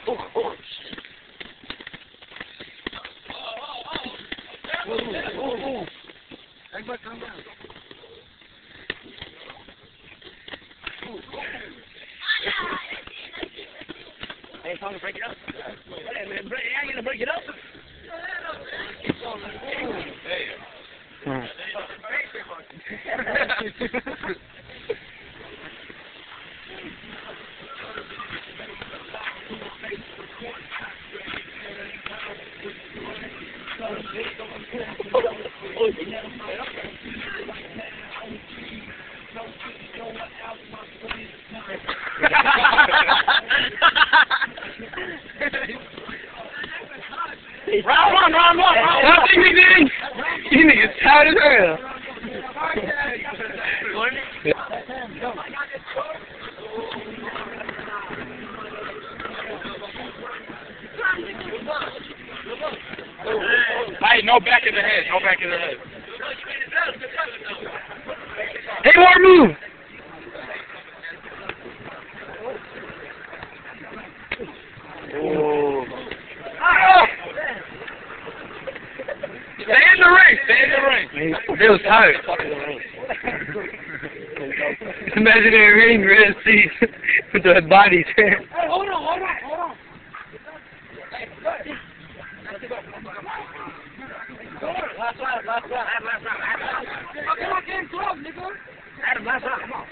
Egber, come down. Hey, time to break it up. Hey, man, I ain't gonna break it up. Round one. What thing you did? You niggas tired as hell. Hey, no back of the head. No back of the head. Hey, more move. Oh. Stay in the ring. It was tired. Imaginary ring, red seat with the bodies. Hey, hold on. Last round. Come on, game 12, nigga. Adam, last round, come on.